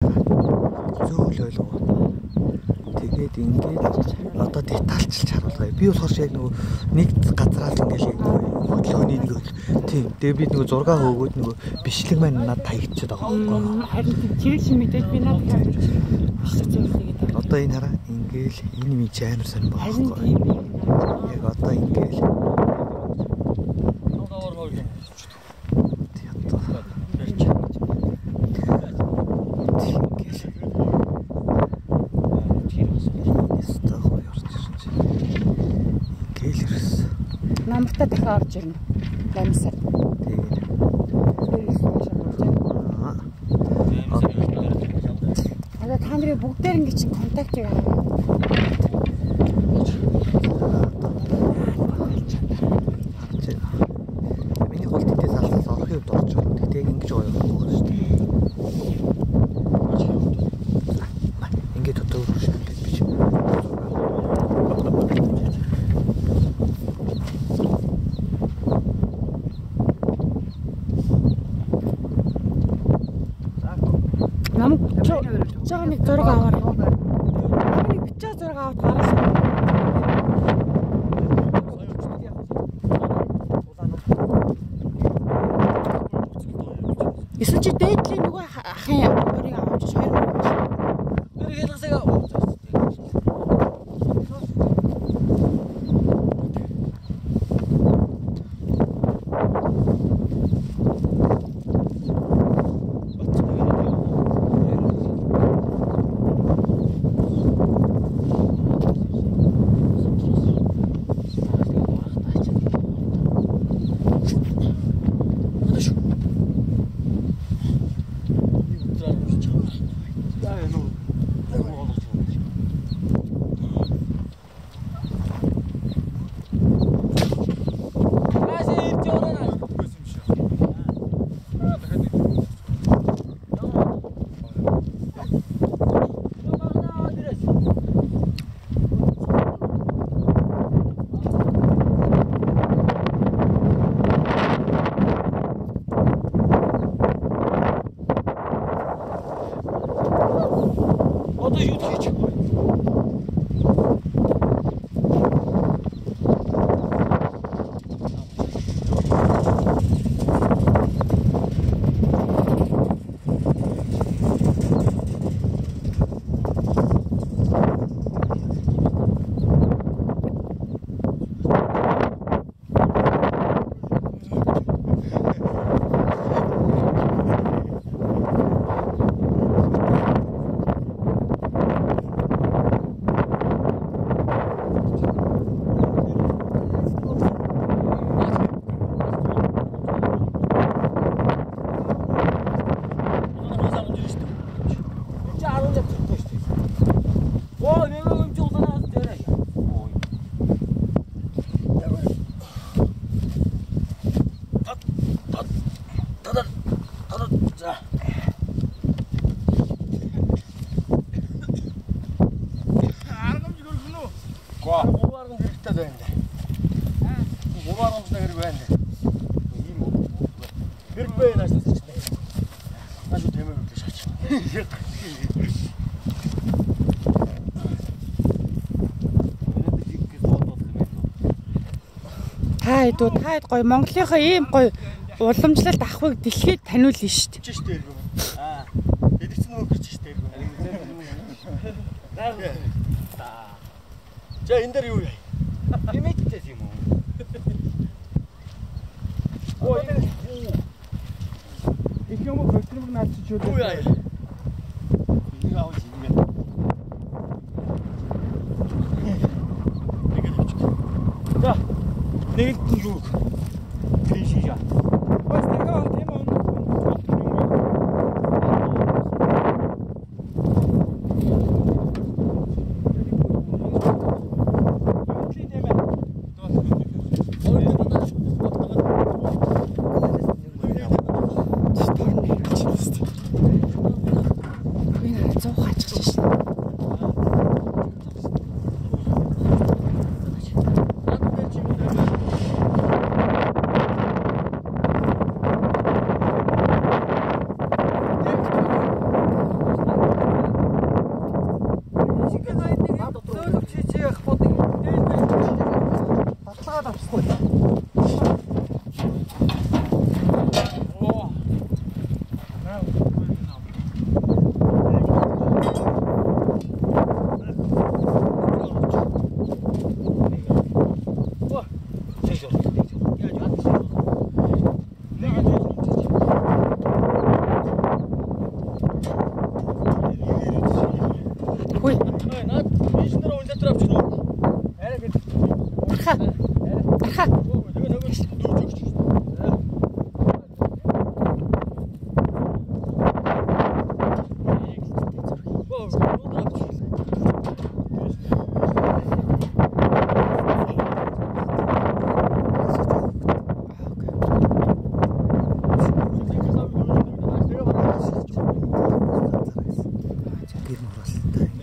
Зөөл ойлгоо. Тэгээд ингээд одоо детальчилж харуулгаа. Би болохоор яг нөгөө нэг газраас ингээд яг нөгөө хөдөлгөөний нэг тийм. Тэгээд би нөгөө 6 хөөгөөд нөгөө бичлэг маань надад таягдчихад байгаа байхгүй. Харин чирэг шиг мэдээж би надад харуулж бичлэг зөвлөгээд. Одоо энэ хараа ингээл энэ минь амар сонир Харин байхгүй. тийм Яг одоо ингээл намартаа дахин орж ирнэ. Ламсаар. Одоо та нарын бүгдээр ингэ чинь контактыг авах. Миний хол тэндээс алсаас орох юм дурж байна. Тэгтээ ингэж гоё байхгүй шүү дээ. Ингээд одоо өрөв шиг би ч. Намайг жоо нэг зураг аваарай. Намайг бичээ зураг аваад гаргасан. Эсвэл чи дээдлийн нөгөө ахын өрийг авч хоёр өрийг авч. Өрийг хэлгсэгээ. Таад гоё Монголынхаа ийм гоё уламжлалт авахыг дэлхийд таниулна шүү дээ. Чиш дээ. Эдгцэн нөгөө гэрч штэ. За энэ дээр юу яа? Имэдтэй юм уу? Ой. Их юм уу хөтлөмг наачиж юу? Юу яа? Энийг авах юм яа. За. Нэг юу? Фишия. Бас тэгээ тийм үү? гэр мороос та